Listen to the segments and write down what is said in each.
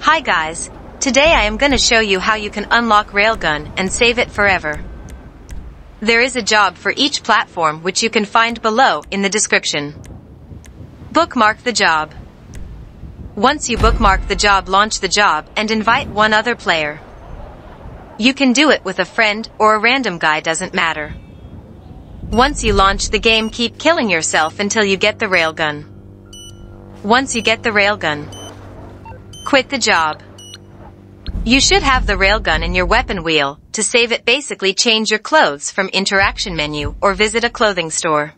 Hi guys, today I am gonna show you how you can unlock Railgun and save it forever. There is a job for each platform which you can find below in the description. Bookmark the job. Once you bookmark the job, launch the job and invite one other player. You can do it with a friend or a random guy, doesn't matter. Once you launch the game, keep killing yourself until you get the Railgun. Once you get the Railgun, quit the job. You should have the Railgun in your weapon wheel. To save it, basically change your clothes from interaction menu or visit a clothing store.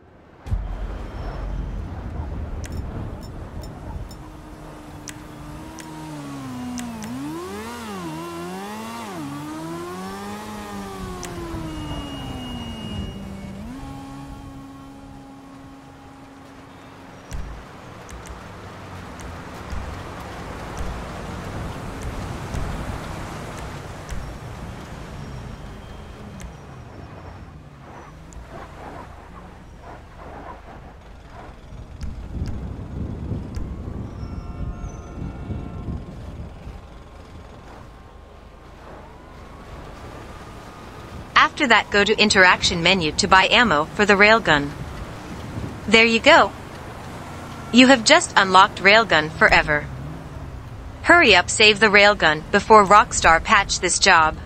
After that, go to interaction menu to buy ammo for the Railgun. There you go. You have just unlocked Railgun forever. Hurry up, save the Railgun before Rockstar patch this job.